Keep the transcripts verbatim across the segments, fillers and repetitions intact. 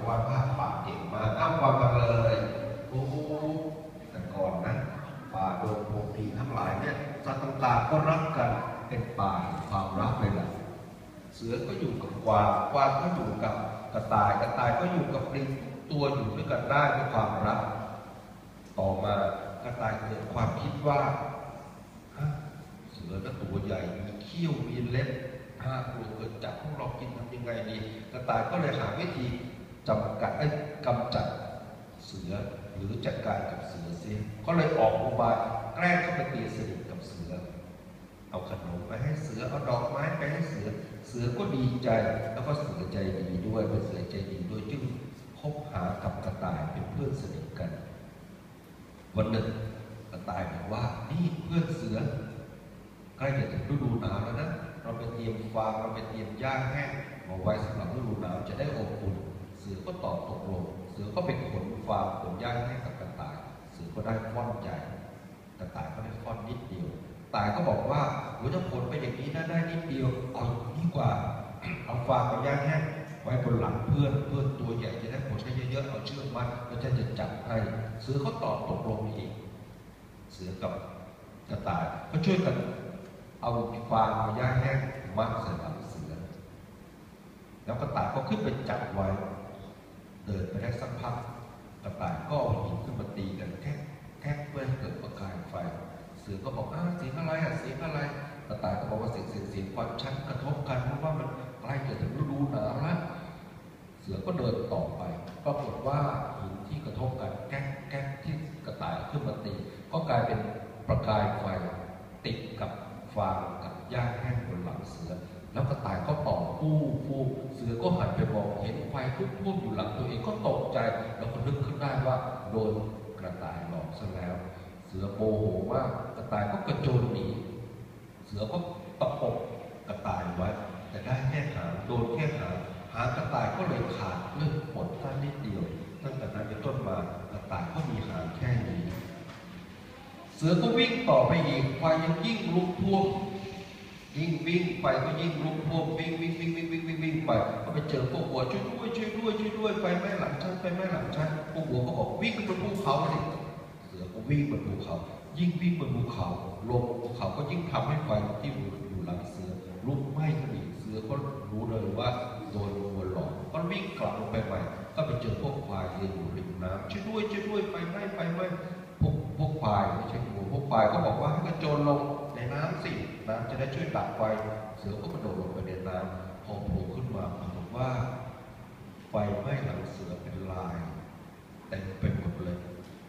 วาดภาพป่าเก่งมากอ้าววาดมาเลยโอ้แต่ก่อนนะป่าโดนพงดีทั้งหลายเนี่ยสัตว์ต่างๆก็รักกันเป็นป่าความรักเลยล่ะเสือก็อยู่กับกวางกวางก็อยู่กับกระต่ายกระต่ายก็อยู่กับลิงตัวอยู่ด้วยกันได้ด้วยความรักต่อมากระต่ายเกิดความคิดว่าเสือก็ตัวใหญ่มีเขี้ยวมีเล็บถ้ากลัวเกิดจับพวกเรากินทำยังไงดีกระต่ายก็เลยหาวิธีจำกัดไอ้กำจัดเสือหรือจัดการกับเสือเสียก็เลยออกอุบายแกล้งเข้าไปตีสนิทกับเสือเอาขนมไปให้เสือเอาดอกไม้ไปให้เสือเสือก็ดีใจแล้วก็เสือใจดีด้วยเป็นเสือใจดีด้วยจึงคบหากับกระต่ายเป็นเพื่อนสนิทกันวันหนึ่งกระต่ายบอกว่านี่เพื่อนเสือใกล้จะถึงฤดูหนาวแล้วนะเราไปเตรียมฟางเราไปเตรียมหญ้าแห้งมาไว้สำหรับฤดูหนาวจะได้อบอุ่นเสือก็ตอบตกลงเสือก็ไปขนฟางขนหญ้าแห้งกับกระต่ายเสือก็ได้ฟ้อนใหญ่กระต่ายก็ได้ฟ้อนนิดเดียวกระต่ายก็บอกว่าโอ้ยถ้าขนไปอย่างนี้นะได้นิดเดียวเอาดีกว่าเอาฟางกับหญ้าแห้งไว้บนหลังเพื่อนเพื่อนตัวใหญ่จะได้ขนได้เยอะๆเอาเชือกมัดแล้วจะจะจับให้เสือเขาตอบตกลงอีกเสือกับกระต่ายก็ช่วยกันเอาฟางเอาหญ้าแห้งมัดใส่หลังเสือแล้วกระต่ายก็ขึ้นไปจับไว้เดินไปได้สักพักกระต่ายก็เอาหินขึ้นมาตีกันแค่แค่เพื่อให้เกิดประกายไฟเสือก็บอกอ้าวเสียงอะไรอ่ะเสียงอะไรกระต่ายก็บอกว่าเสียงเสียงเสียงควันชั้นกระทบกันเพราะว่ามันใกล้จะถึงฤดูหนาวแล้วเสือก็เดินต่อไปปรากฏว่าหินที่กระทบกันแก๊กแก๊กที่กระต่ายขึ้นมาตีก็กลายเป็นประกายไฟติดกับฟางกับหญ้าแห้งบนหลังเสือแล้วกระต่ายก็ต่อฟู่ฟู่เสือก็หันไปมองเห็นไฟพุ่งพุ่งอยู่หลังตัวเองก็ตกใจแล้วก็นึกขึ้นได้ว่าโดนกระต่ายหลอกซะแล้วเสือโมโหมากกระต่ายก็กระโจนหนีเสือก็ตะปบกระต่ายไว้แต่ได้แค่หางโดนแค่หางหางกระต่ายก็เลยขาดเลือดหมดสั้นนิดเดียวตั้งแต่นั้นเป็นต้นมากระต่ายก็มีหางแค่นี้เสือก็วิ่งต่อไปอีกไฟยังยิ่งลุกท่วมยิ่งวิ่งไปก็ยิ่งลุกท่วมวิ่งวิ่งวิ่งวิ่งวิ่งวิ่งวิ่งไปก็ไปเจอพวกวัวช่วยด้วยช่วยด้วยช่วยด้วยไฟไหม้หลังฉันไฟไหม้หลังฉันพวกวัวก็บอกวิ่งไปบนภูเขาสิเสือก็วิ่งบนภูเขายิ่งวิ่งบนภูเขาลงภูเขาก็ยิ่งทำให้ไฟที่อยู่หลังเสือลุกไหม้ขึ้นอีกเสือก็รู้เลยว่าโดนวัวหลอกก็วิ่งกลับลงไปใหม่ก็ไปเจอพวกควายยืนอยู่ริมน้ำช่วยด้วยช่วยด้วยไฟไหม้ไฟไหม้พวกพวกควายไม่ใช่วัวพวกควายก็บอกว่าให้กระโจนลงในน้ำสิน้ำจะได้ช่วยดับไฟเสือก็กระโดดลงไปในน้ำพอโผล่ขึ้นมาปรากฏว่าไฟไหม้หลังเสือเป็นลายเต็มไปหมดเลย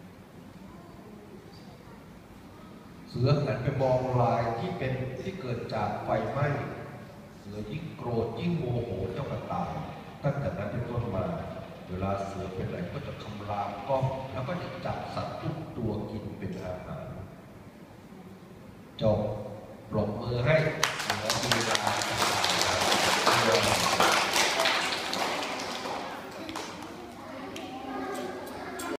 เสือหันไปมองลายที่เป็นที่เกิดจากไฟไหม้เสือยิ่งโกรธยิ่งโมโหเจ้ากระต่ายตั้งแต่นั้นเป็นต้นมาเวลาเสือเป็นอะไรก็จะคำรามก้องแล้วก็จะจับสัตว์ทุกตัวกินเป็นอาหารจบปรบมือให้